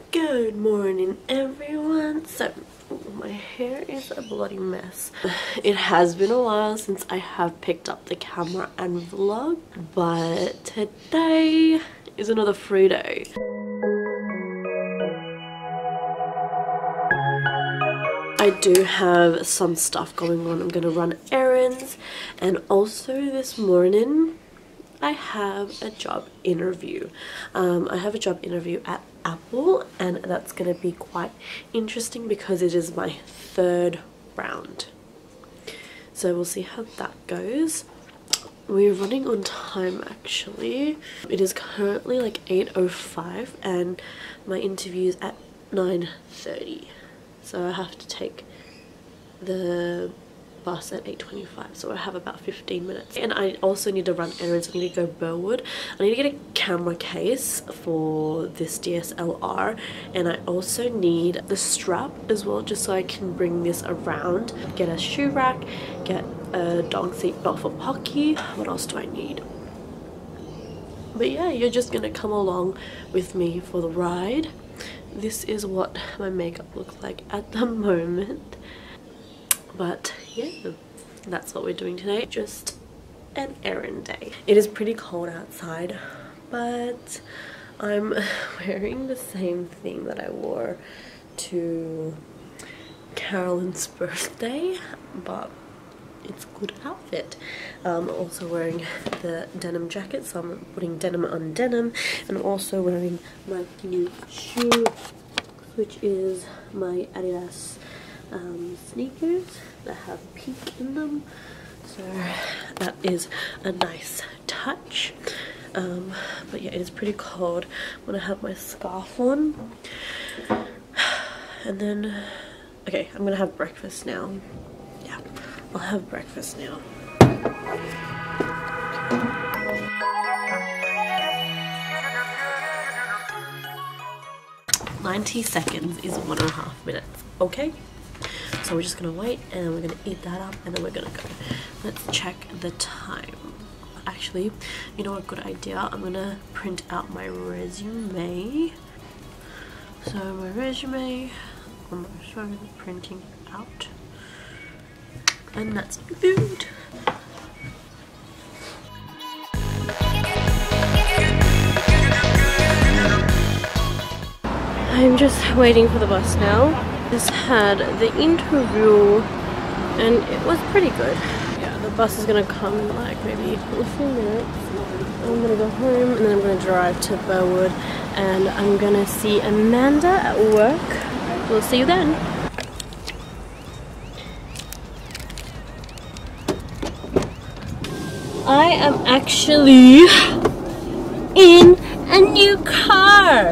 Good morning, everyone. So my hair is a bloody mess. It has been a while since I have picked up the camera and vlog, but today is another free day. I do have some stuff going on. I'm gonna run errands, and also this morning I have a job interview. I have a job interview at Apple, and that's going to be quite interesting because it is my third round. So we'll see how that goes. We're running on time actually. It is currently like 8:05 and my interview is at 9:30. So I have to take the bus at 8:25, so I have about 15 minutes. And I also need to run errands. I need to go Burwood. I need to get a camera case for this DSLR, and I also need the strap as well, just so I can bring this around. Get a shoe rack, get a dog seat belt for Pocky. What else do I need? But yeah, you're just gonna come along with me for the ride. This is what my makeup looks like at the moment. But yeah, that's what we're doing today. Just an errand day. It is pretty cold outside, but I'm wearing the same thing that I wore to Carolyn's birthday, but it's a good outfit. I'm also wearing the denim jacket, so I'm putting denim on denim, and I'm also wearing my new shoe, which is my Eyelash sneakers that have pink in them, so that is a nice touch. But yeah, it is pretty cold. I'm gonna have my scarf on, and then okay, I'm gonna have breakfast now. Yeah, I'll have breakfast now. 90 seconds is 1.5 minutes. Okay, so we're just gonna wait and we're gonna eat that up and then we're gonna go. Let's check the time. Actually, you know what, good idea, I'm gonna print out my resume. So my resume, I'm showing the printing out, and that's my food. I'm just waiting for the bus now. Just had the interview and it was pretty good. Yeah, the bus is gonna come in like maybe a few minutes. I'm gonna go home and then I'm gonna drive to Burwood and I'm gonna see Amanda at work. We'll see you then. I am actually in a new car.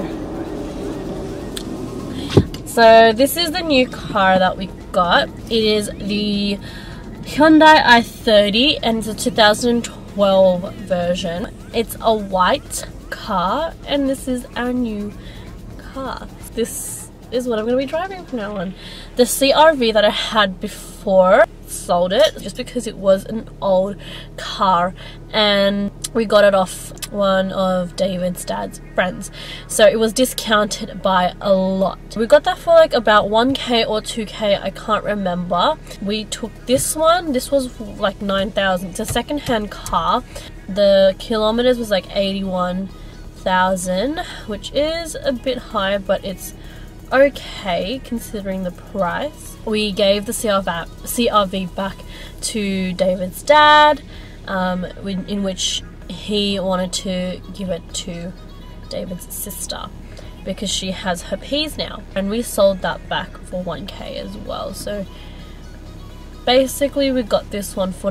So this is the new car that we got. It is the Hyundai i30 and it's a 2012 version. It's a white car and this is our new car. This is what I'm going to be driving from now on. The CRV that I had before, sold it just because it was an old car and we got it off one of David's dad's friends, so it was discounted by a lot. We got that for like about 1k or 2k, I can't remember. We took this one. This was like 9,000. It's a second-hand car. The kilometers was like 81,000, which is a bit high, but it's okay considering the price. We gave the CRV back to David's dad, in which he wanted to give it to David's sister because she has herpes now, and we sold that back for 1k as well. So basically we got this one for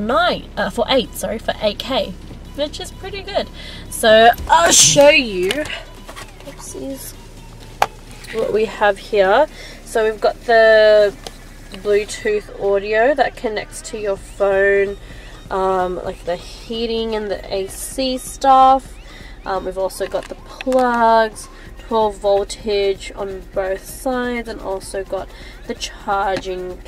8k, which is pretty good. So I'll show you, oopsies, what we have here. So we've got the Bluetooth audio that connects to your phone, like the heating and the AC stuff. We've also got the plugs, 12 voltage on both sides, and also got the charging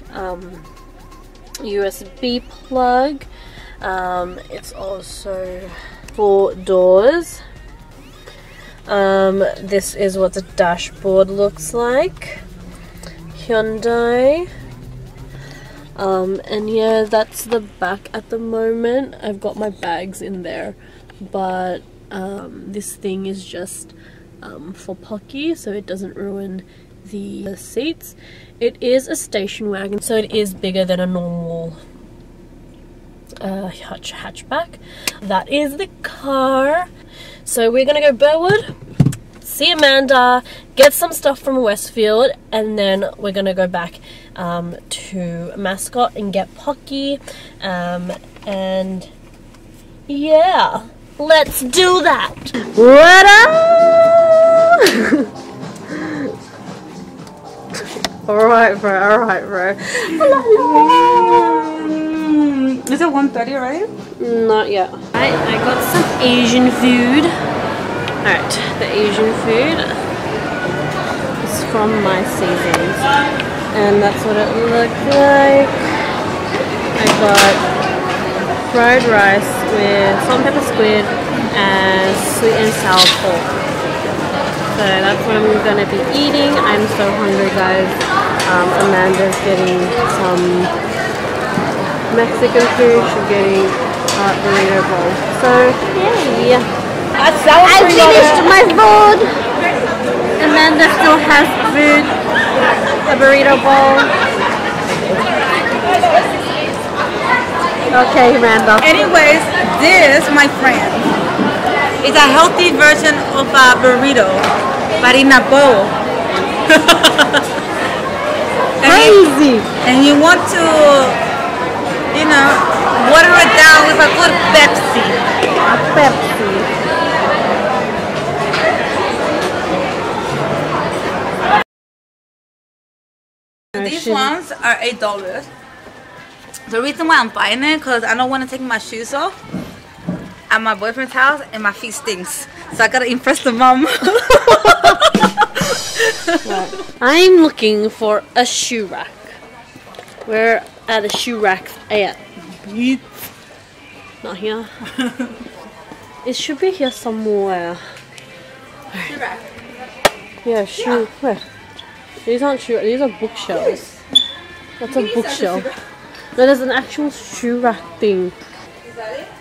USB plug. It's also 4 doors. This is what the dashboard looks like. Hyundai. And yeah, that's the back at the moment. I've got my bags in there, but this thing is just for Pocky, so it doesn't ruin the seats. It is a station wagon, so it is bigger than a normal hatchback. That is the car. So we're gonna go Burwood, see Amanda, get some stuff from Westfield, and then we're gonna go back to Mascot and get Pocky, and yeah, let's do that. Alright bro, Is it 1:30 already? Not yet. I got some Asian food. Alright, the Asian food is from My Seasons, and that's what it looked like. I got fried rice with salt and pepper squid and sweet and sour pork. So that's what I'm gonna be eating. I'm so hungry, guys. Amanda's getting some Mexican food. She's getting burrito bowl. So yeah, I finished my food. Amanda still has food, a burrito bowl. Okay, Amanda. Anyways, this, my friend, is a healthy version of a burrito, but in a bowl. Crazy. And you want to, you know, water it down with a good Pepsi. A Pepsi. These ones are $8. The reason why I'm buying it, because I don't want to take my shoes off at my boyfriend's house and my feet stinks. So I gotta impress the mom. I'm looking for a shoe rack. Where are the shoe racks at? Not here. It should be here somewhere. Shoe rack. Yeah, shoe. Where? These aren't shoe. These are bookshelves. That's a bookshelf. No, there's an actual shoe rack thing. Is that it?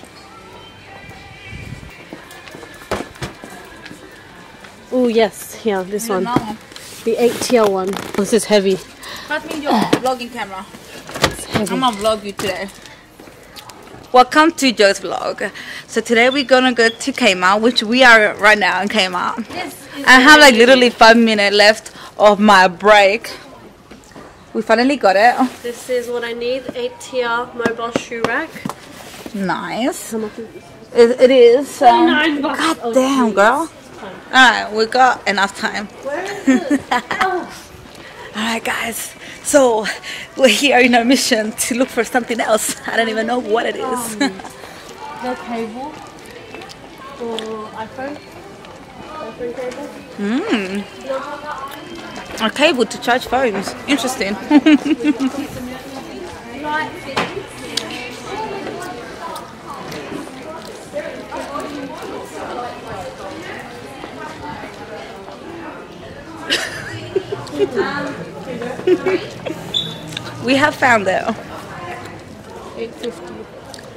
Oh yes, yeah, this one. No. The 8-tier one. This is heavy. Pass me your vlogging camera. It's heavy. I'm gonna vlog you today. Welcome to Joe's vlog. So today we're gonna go to KMART, which we are right now in KMART. I have like literally 5 minutes left of my break. We finally got it. This is what I need. 8-tier mobile shoe rack. Nice. It is. $29. God damn, girl. Alright, we got enough time. Where is it? Alright guys, so we're here in our mission to look for something else. I don't even know what it is. The cable for iPhone. iPhone cable. A cable to charge phones. Interesting. We have found it. $8.50.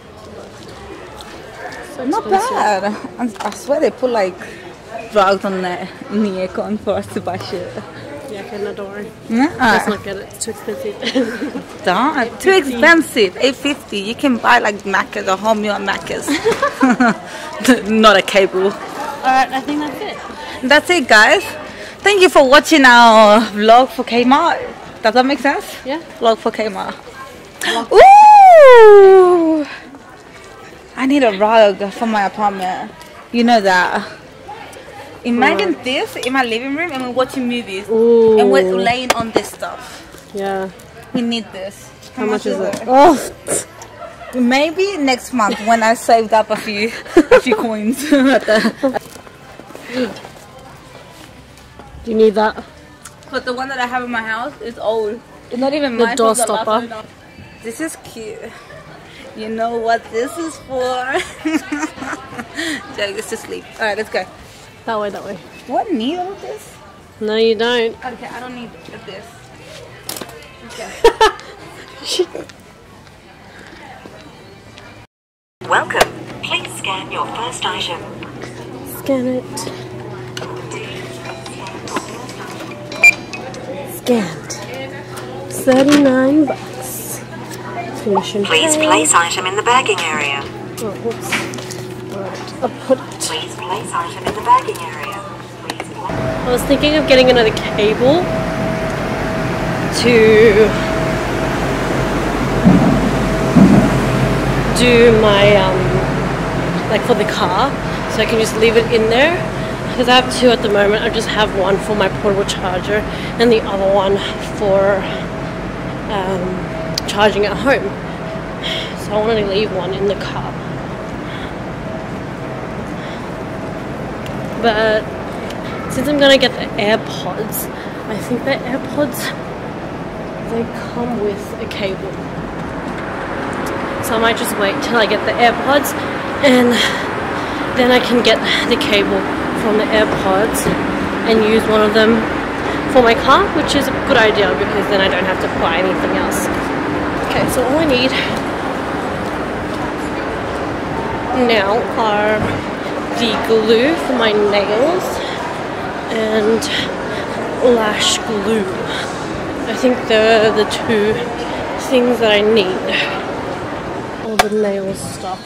So Not bad. I swear they put like drugs on the aircon for us to buy shit. Yeah, okay, no, don't worry. Yeah. Let's not get it. It's too expensive. Darn, too expensive. $8.50. You can buy like Macca's or home meal Macca's. Not a cable. Alright, I think that's it. That's it, guys. Thank you for watching our vlog for KMART. Does that make sense? Yeah. Vlog for KMART. Ooh! I need a rug for my apartment. You know that. Imagine this in my living room and we're watching movies. Ooh. And we're laying on this stuff. Yeah. We need this. How much is it? Oh! Maybe next month when I saved up a few coins. Do you need that? But the one that I have in my house is old. It's not even mine. The door stopper. This is cute. You know what this is for? Joe gets to sleep. Alright, let's go. That way, that way. What need all of this? No, you don't. Okay, I don't need this. Okay. Welcome. Please scan your first item. Scan it. Scanned. $39. Commission Please paid. place item in the bagging area. Oh, whoops. Alright, I'll put it. Please place item in the bagging area. Please place. I was thinking of getting another cable to do my like for the car, so I can just leave it in there, because I have two at the moment. I just have one for my portable charger and the other one for charging at home. So I wanted to leave one in the car, but since I'm gonna get the AirPods, I think the AirPods, they come with a cable. So I might just wait till I get the AirPods, and then I can get the cable from the AirPods and use one of them for my car, which is a good idea because then I don't have to buy anything else. Okay, so all I need now are the glue for my nails and lash glue. I think they're the two things that I need. All the nail stuff.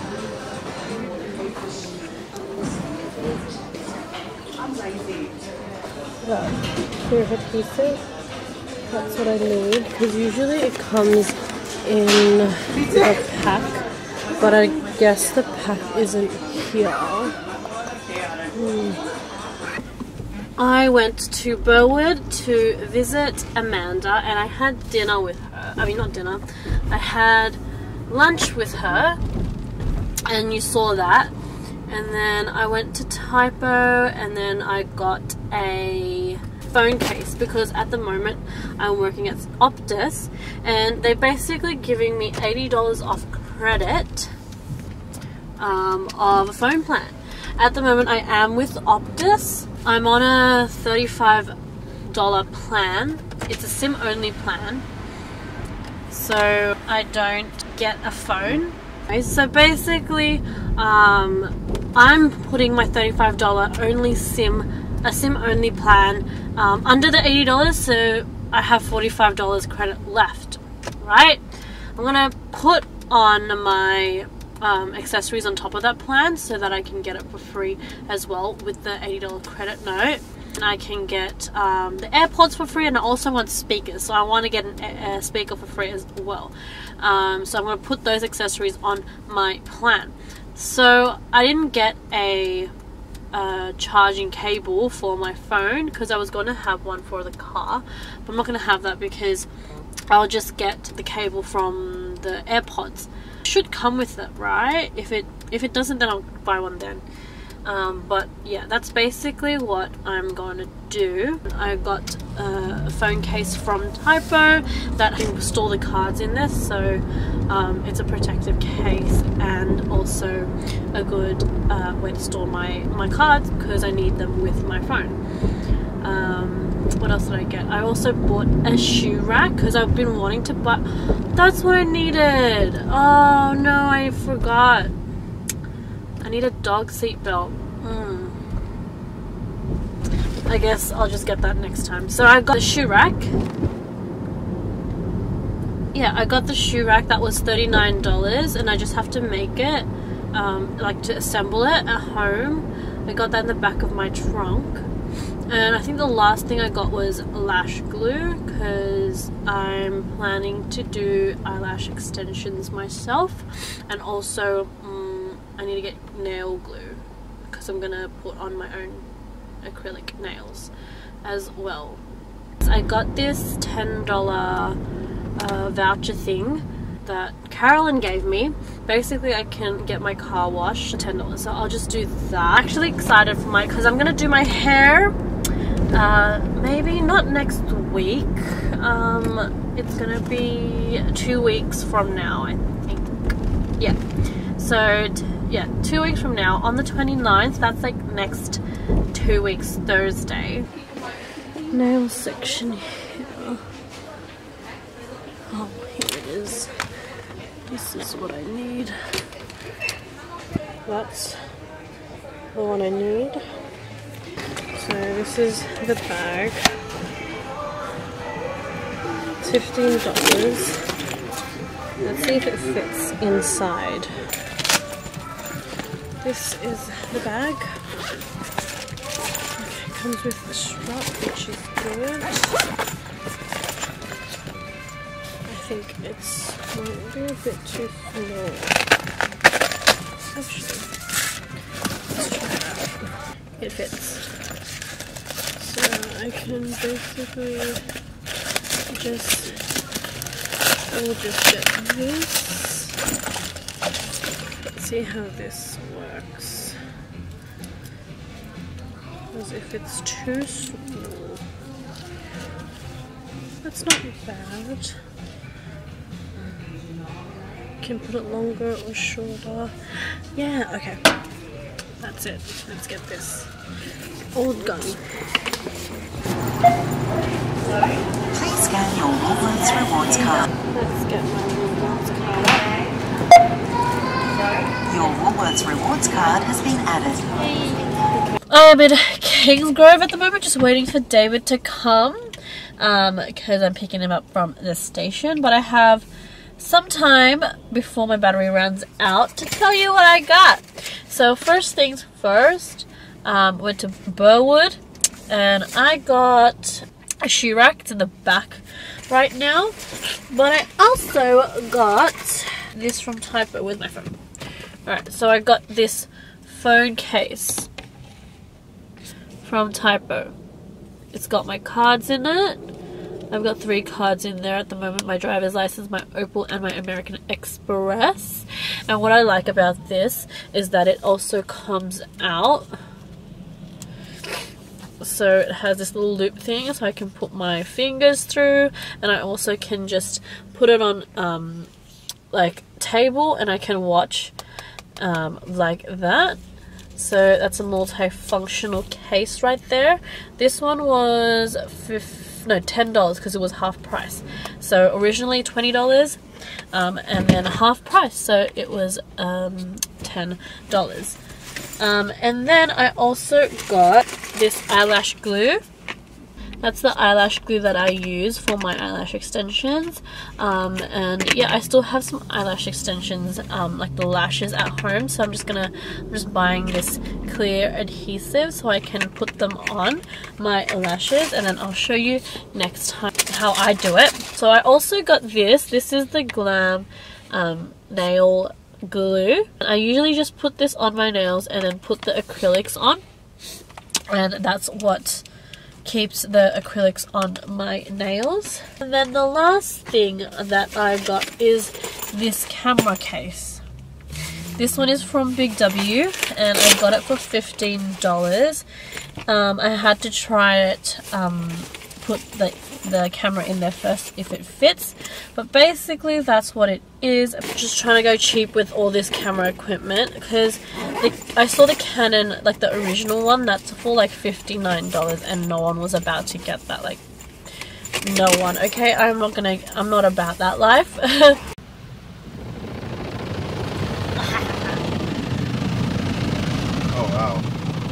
Pure adhesive. That's what I need, because usually it comes in a pack, but I guess the pack isn't here. I went to Burwood to visit Amanda, and I had dinner with her. I mean, not dinner. I had lunch with her, and you saw that. And then I went to TYPO, and then I got a phone case, because at the moment I'm working at Optus, and they're basically giving me $80 off credit of a phone plan. At the moment I am with Optus. I'm on a $35 plan. It's a SIM only plan, so I don't get a phone. So basically I'm putting my $35 only a SIM only plan under the $80, so I have $45 credit left, right? I'm gonna put on my accessories on top of that plan so that I can get it for free as well with the $80 credit note. And I can get the AirPods for free, and I also want speakers, so I want to get a speaker for free as well. So I'm going to put those accessories on my plan. So I didn't get a charging cable for my phone, because I was going to have one for the car, but I'm not going to have that because I'll just get the cable from the AirPods. It should come with it, right? If it doesn't, then I'll buy one then. But yeah, that's basically what I'm going to do. I got a phone case from TYPO that I can store the cards in this, so it's a protective case and also a good way to store my cards, because I need them with my phone. What else did I get? I also bought a shoe rack, because I've been wanting to buy. That's what I needed. Oh no, I forgot. I need a dog seat belt. I guess I'll just get that next time. So I got the shoe rack. Yeah, I got the shoe rack. That was $39, and I just have to make it, like to assemble it at home. I got that in the back of my trunk. And I think the last thing I got was lash glue, because I'm planning to do eyelash extensions myself, and also I need to get nail glue, because I'm gonna put on my own acrylic nails as well. I got this $10 voucher thing that Carolyn gave me. Basically I can get my car washed for $10, so I'll just do that. I'm actually excited for because I'm gonna do my hair maybe not next week. It's gonna be 2 weeks from now, I think. Yeah, so yeah, 2 weeks from now on the 29th. That's like next 2 weeks Thursday. Nail section here. Oh, here it is. This is what I need. That's the one I need. So this is the bag. It's $15. Let's see if it fits inside. This is the bag. It comes with the strap, which is good. I think it's might be a bit too small. Actually, let's try it out. It fits. So I can basically I will just get this. Let's see how this works. Because if it's too small, that's not bad. Can put it longer or shorter. Yeah, okay. That's it. Let's get this all done. Please scan your Woolworths rewards card. Let's get my rewards card. Your Woolworths rewards card has been added. I'm in Kingsgrove at the moment, just waiting for David to come. Because I'm picking him up from the station. But I have some time before my battery runs out to tell you what I got. So first things first, went to Burwood and I got a shoe rack. It's in the back right now. But I also got this from TYPO with my phone. Alright, so I got this phone case from TYPO. It's got my cards in it. I've got 3 cards in there at the moment. My driver's license, my Opal, and my American Express. And what I like about this is that it also comes out. So it has this little loop thing so I can put my fingers through. And I also can just put it on like table and I can watch like that. So that's a multi-functional case right there. This one was $10 because it was half price. So originally $20 and then half price, so it was $10. And then I also got this eyelash glue. That's the eyelash glue that I use for my eyelash extensions. And yeah, I still have some eyelash extensions, like the lashes at home. So I'm just buying this clear adhesive so I can put them on my lashes, and then I'll show you next time how I do it. So I also got this. This is the Glam nail glue. I usually just put this on my nails and then put the acrylics on, and that's what keeps the acrylics on my nails. And then the last thing that I got is this camera case. This one is from Big W and I got it for $15. I had to try it, put the camera in there first if it fits, but basically that's what it is. I'm just trying to go cheap with all this camera equipment because I saw the Canon, like the original one, that's for like $59 and no one was about to get that. Like, no one. Okay, I'm not about that life. Oh wow.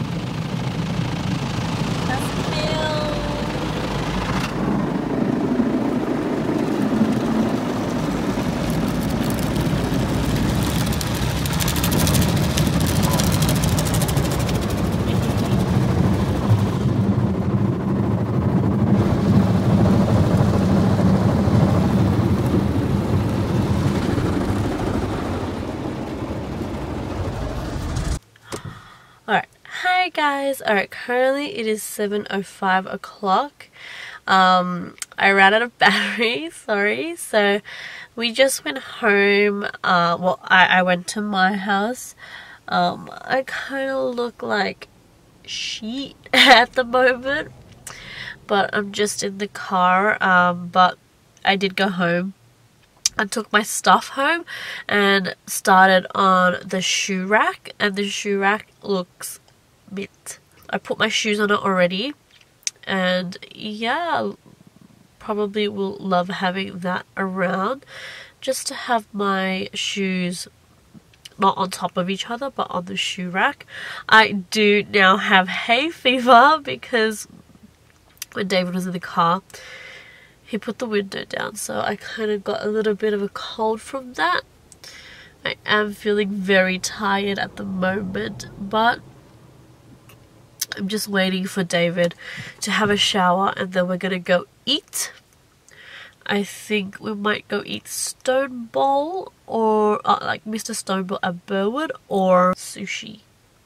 Hi guys, alright, currently it is 7:05 o'clock. I ran out of battery, sorry, so we just went home. Well, I went to my house. I kind of look like shit at the moment, but I'm just in the car. But I did go home I took my stuff home and started on the shoe rack, and the shoe rack looks mint. I put my shoes on it already, and yeah, probably will love having that around, just to have my shoes not on top of each other but on the shoe rack. I do now have hay fever because when David was in the car, he put the window down, so I kind of got a little bit of a cold from that. I am feeling very tired at the moment, but I'm just waiting for David to have a shower and then we're gonna go eat. I think we might go eat Stone Bowl or like Mr. Stone Bowl at Burwood, or sushi.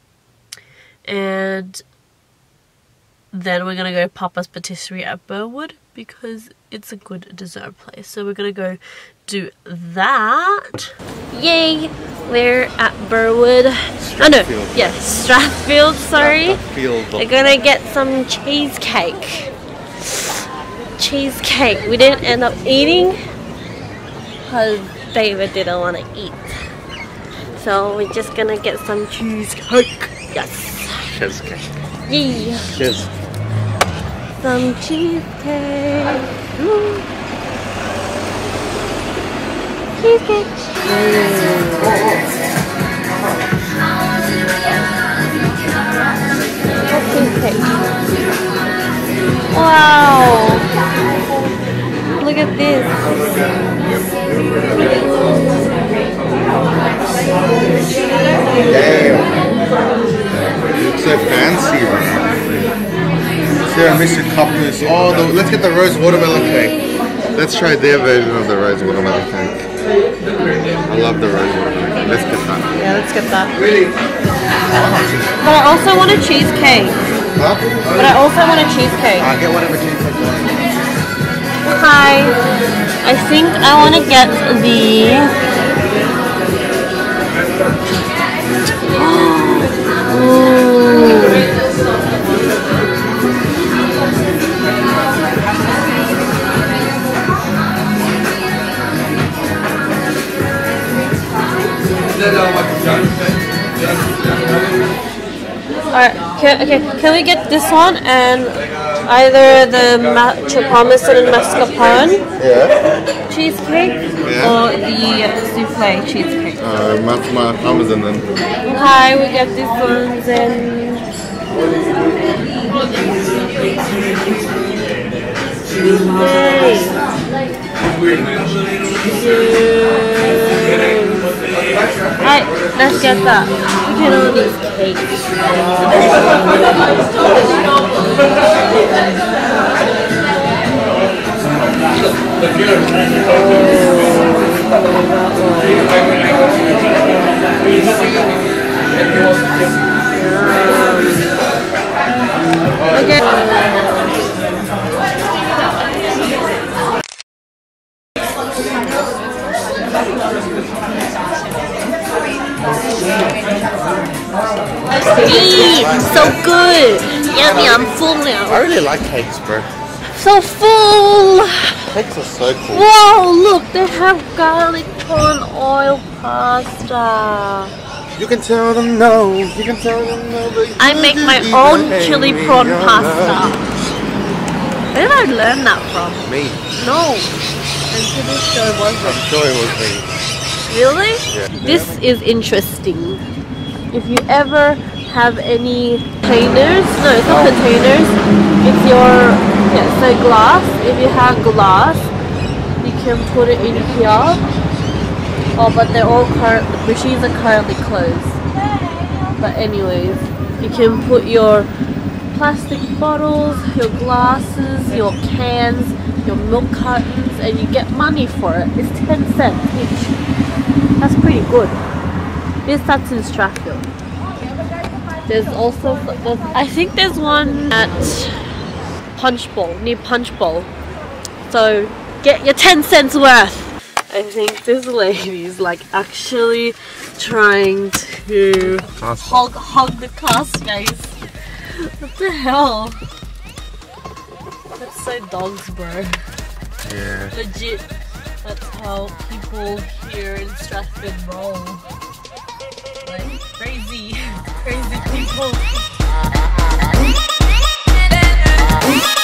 And then we're gonna go to Papa's Patisserie at Burwood because it's a good dessert place. So we're gonna go do that. Yay! We're at Burwood. Oh no, yes, Strathfield, sorry. We're gonna get some cheesecake. Cheesecake. We didn't end up eating because David didn't want to eat. So we're just gonna get some cheesecake. Yes. Cheesecake. Yeah. Cheers. Some cheesecake. Ooh. Cheesecake. Cheesecake. Wow. Look at this. Damn. Looks so fancy, man. Tiramisu cups. Oh, let's get the rose watermelon cake. Let's try their version of the rose watermelon cake. I love the rose watermelon cake. Let's get that. Yeah, let's get that. But I also want a cheesecake. Huh? But I also want a cheesecake. I'll get whatever cheesecake you want. Hi. I think I want to get the... Alright, can we get this one and either the parmesan and mascarpone cheesecake or the souffle cheesecake? My parmesan then. Hi, we get these ones and... Alright, let's get that. Look at all these cakes. So good! Yummy, I'm full now. I really like cakes, bro. So full! Cakes are so cool. Whoa, look, they have garlic prawn oil pasta. You can tell them no. You can tell them no. I make my own chili prawn pasta. Where did I learn that from? Me. No. I'm pretty sure it wasn't. I'm sure it was me. Really? Yeah. This is interesting. If you ever have any containers, no, it's not containers, it's your, so glass. If you have glass, you can put it in here. Oh, but they're all the machines are currently closed. But anyways, you can put your plastic bottles, your glasses, your cans, your milk cartons, and you get money for it. It's 10 cents each. That's pretty good. That's in Strathfield. There's also, I think there's one at Punch Bowl, near Punch Bowl. So get your 10 cents worth. I think this lady is like actually trying to hog the car space. What the hell? That's so dogs, bro. Yeah. Legit. That's how people here in Strathfield roll. Like crazy, crazy people.